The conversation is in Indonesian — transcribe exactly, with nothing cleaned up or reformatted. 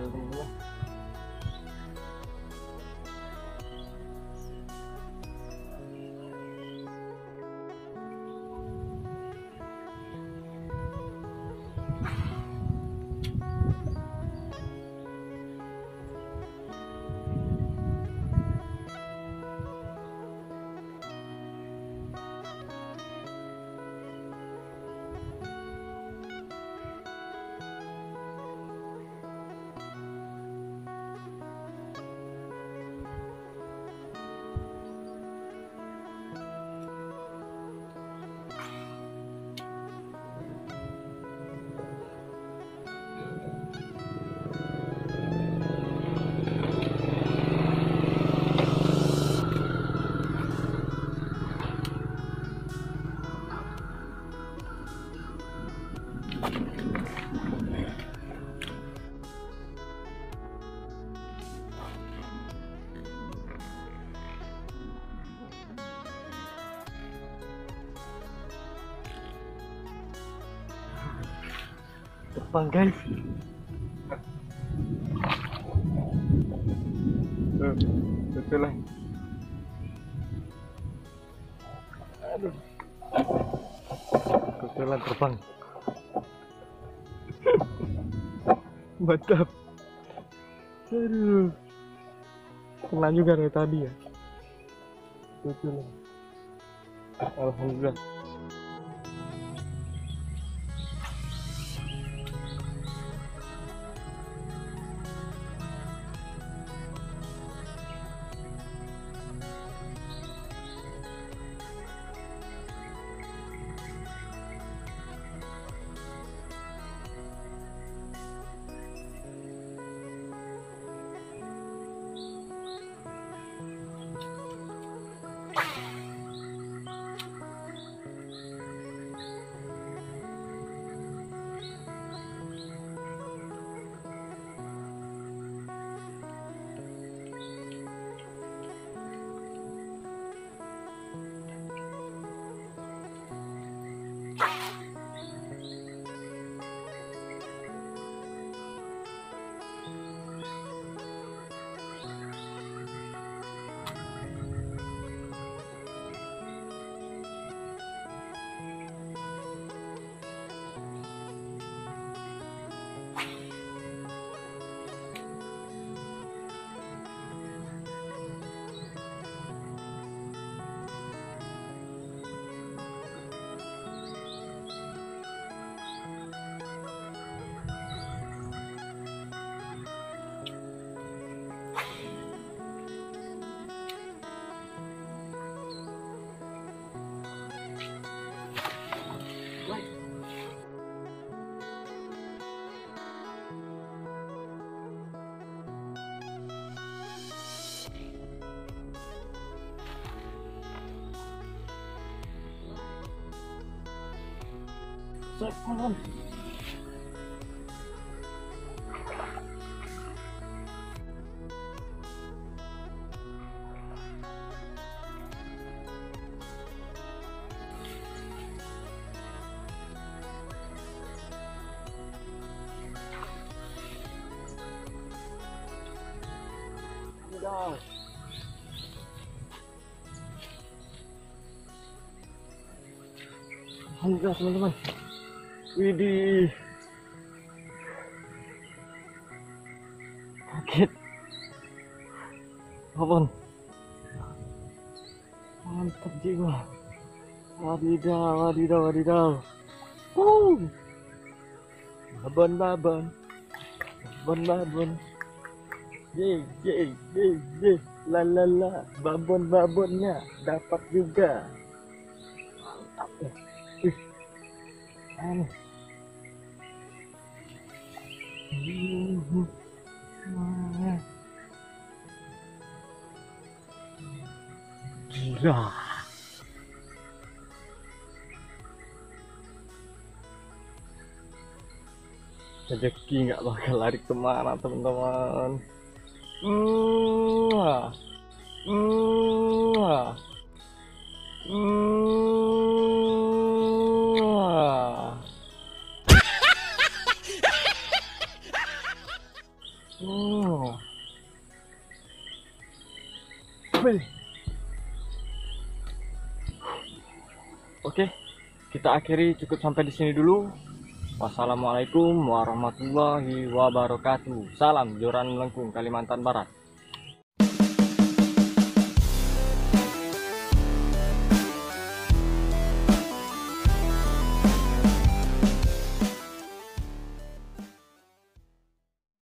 tinggal teman-teman. Terbang guys. Tuh, betul lah. Aduh, kebetulan terbang. Mantap. Aduh, kena juga dari tadi ya. Betul. Alhamdulillah. Cek teman. Udah. Alhamdulillah teman-teman. Widih, kaget, apaan? Mantap jiwa. Wadidaw, wadidaw, wadidaw. Wuh, babon, babon, babon, babon. Ye, ye, ye, ye, la, la, la. Babon, babonnya dapat juga. Mantap ya. Ih, aneh. Gila, rezeki nggak bakal lari kemana teman-teman. Mwah. Mwah. Mwah. Oh. Wih. Oke, kita akhiri cukup sampai di sini dulu. Wassalamualaikum warahmatullahi wabarakatuh. Salam Joran Melengkung, Kalimantan Barat.